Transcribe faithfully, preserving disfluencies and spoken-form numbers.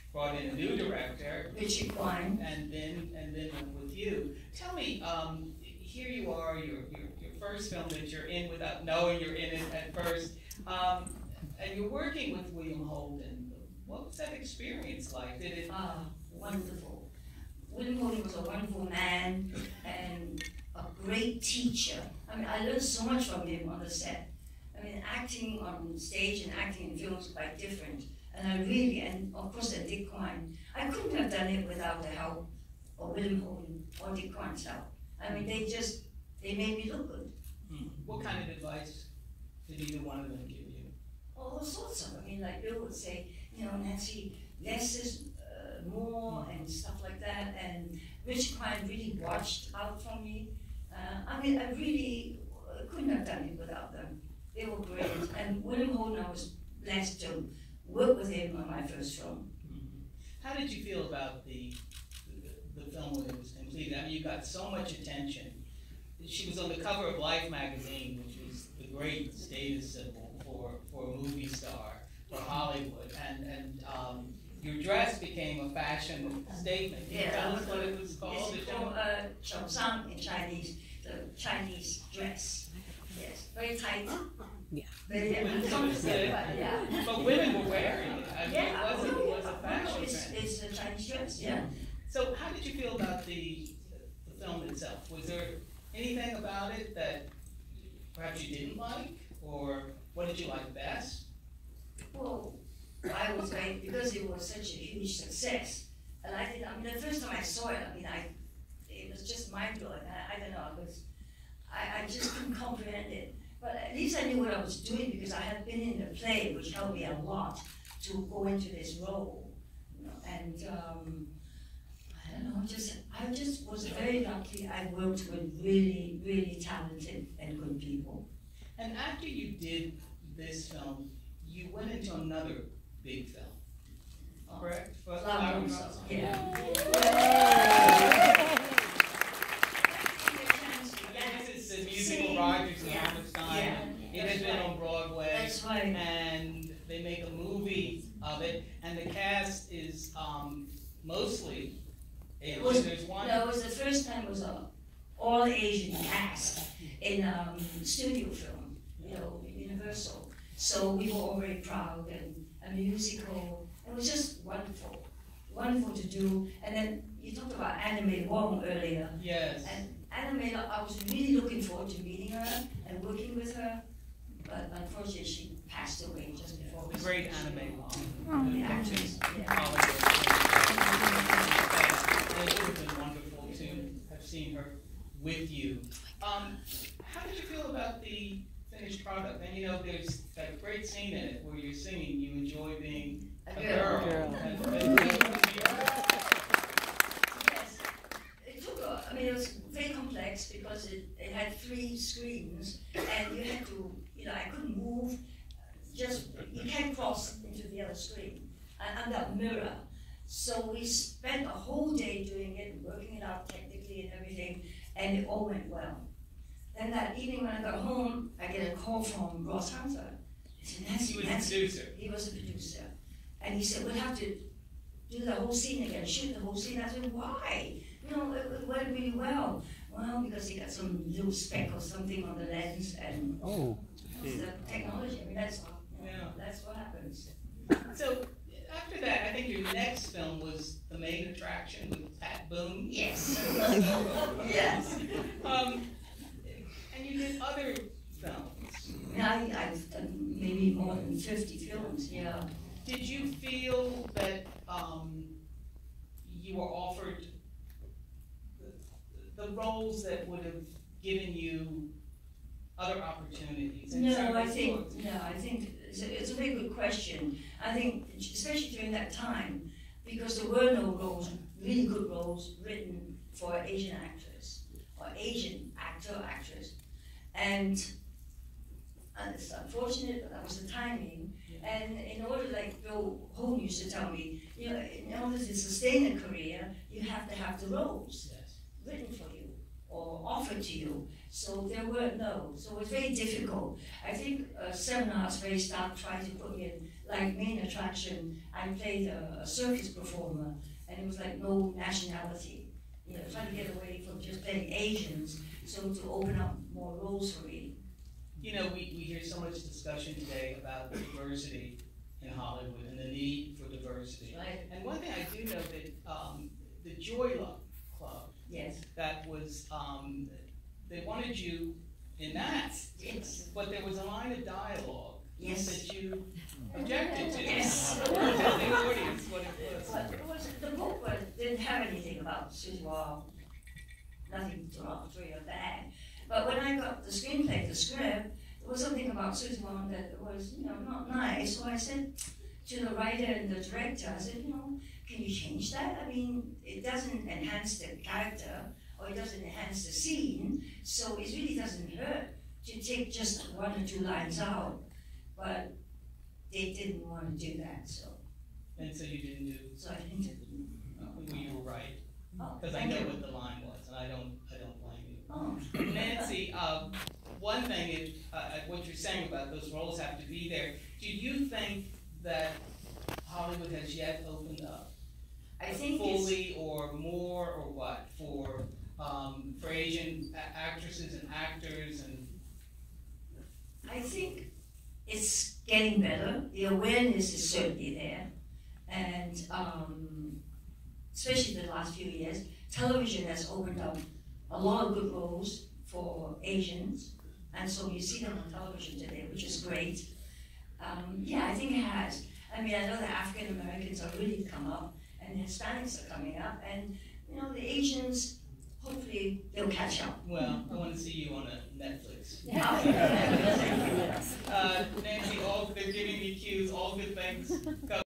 brought in a new director, Richard Quine, and then and then with you. Tell me, um, here you are, your, your your first film that you're in without knowing you're in it at first, um, and you're working with William Holden. What was that experience like? Did it? Ah, wonderful. William Holden was a wonderful man and a great teacher. I mean, I learned so much from him on the set. I mean, acting on stage and acting in films is quite different. And I really, and of course, uh, Dick Quine, I couldn't have done it without the help of William Holden or Dick Quine's help. I mean, they just, they made me look good. Hmm. What kind of advice did either one of them give you? All sorts of, I mean, like Bill would say, you know, Nancy, less is uh, more and stuff like that. And Richard Quine really watched out for me. Uh, I mean, I really uh, couldn't have done it without them. They were great. And William Holden, I was blessed to work with him on my first film. Mm-hmm. How did you feel about the, the the film when it was completed? I mean, you got so much attention. She was on the cover of Life magazine, which was the great status symbol for, for a movie star, for Hollywood, and and um, your dress became a fashion statement. Can you Yeah. tell us what it was called? It's called uh, Chongzang in Chinese, the Chinese dress. Yes, very tight. Yeah. Very uncomfortable, but yeah. But women were wearing it. I mean, Yeah, it wasn't, it was a no, fashion it's, trend. it's a Chinese dress, yeah. So how did you feel about the, the film itself? Was there anything about it that perhaps you didn't like? Or what did you like best? Well, I was like, because it was such a huge success, and I did, I mean, the first time I saw it, I mean, I, it was just mind-blowing. I, I don't know, because I, I just couldn't comprehend it. But at least I knew what I was doing because I had been in the play, which helped me a lot to go into this role. You know, and um, I don't know, just I just was very lucky. I worked with really, really talented and good people. And after you did this film, you went into another big film, correct? For Flower Flower Moon, Moon. yeah. This is the musical Rodgers and Yeah. Hammerstein. Yeah. It has been on Broadway. That's right. And they make a movie of it, and the cast is um, mostly It Asian. was, There's one. no, it was the first time it was a all Asian cast in um, studio film, you know, Universal. So we were all very proud, and a musical. It was just wonderful, wonderful to do. And then you talked about Anna May Wong earlier. Yes. And Anna May, I was really looking forward to meeting her and working with her, but unfortunately she passed away just before we The great started. Anna May Wong. Oh, The Yeah. actress, yeah. And it would have been wonderful to have seen her with you. Um, how did you feel about the finished product? And you know, there's that great scene in it where you're singing, you enjoy being a, A girl. girl. And, and, Yes, it took a, I mean, it was very complex because it, it had three screens and you had to, you know, I couldn't move, just, you can't cross into the other screen, and, and that mirror. So we spent a whole day doing it, working it out technically and everything, and it all went well. Then that evening when I got home, I get a call from Ross Hunter. He said, Nancy, he was the Nancy, producer. he was a producer. And he said, we'll have to do the whole scene again, shoot the whole scene. I said, why? You know, it, it went really well. Well, because he got some little speck or something on the lens, and Oh. it's the technology. I mean, that's, you know, Yeah. that's what happens. So after that, I think your next film was The Main Attraction with Pat Boone. Yes. Yes. Um, and you did other films. I, I've done maybe more than fifty films, yeah. Did you feel that um, you were offered the, the roles that would have given you other opportunities? And No, certain I think, sorts? no, I think it's a, it's a very good question. I think, especially during that time, because there were no roles, really good roles written for Asian actors, or Asian actor or actress. And, and it's unfortunate, but that was the timing. And in order, like Bill Holden used to tell me, you know, in order to sustain a career, you have to have the roles Yes. written for you or offered to you. So there were no. So it was very difficult. I think uh, seminars very staff tried to put me in like main attraction, I played a, a circus performer, and it was like no nationality. You know, trying to get away from just playing Asians, so to open up more roles for me. You know, we, we hear so much discussion today about diversity in Hollywood and the need for diversity. Right? And one thing I do know that um, the Joy Luck Club, Yes. that was, um, they wanted you in that, Yes. but there was a line of dialogue Yes. that you objected to. Yes. Tell the audience what it was. Well, it was, the book was, didn't have anything about Susie Wong, nothing derogatory or bad. But when I got the screenplay, the script, there was something about Susie Wong that was, you know, not nice. So I said to the writer and the director, I said, you know, can you change that? I mean, it doesn't enhance the character, or it doesn't enhance the scene, so it really doesn't hurt to take just one or two lines out. But they didn't want to do that, so. And so you didn't do, So I didn't do uh, well, you were right, Oh, because I thank know you. what the line was, and I don't, I don't blame you. Oh. Nancy, um, one thing is, uh, what you're saying about those roles have to be there. Do you think that Hollywood has yet opened up I think it's, fully or more or what for um, for Asian a- actresses and actors and? I think it's getting better. The awareness is certainly there. And um, especially the last few years, television has opened up a lot of good roles for Asians. And so you see them on television today, which is great. Um, yeah, I think it has. I mean, I know that African Americans are really come up, and the Hispanics are coming up, and you know, the Asians, hopefully they'll catch up. Well, I want to see you on a Netflix. Yeah. Uh, Nancy, all they're giving me cues, all good things. Go.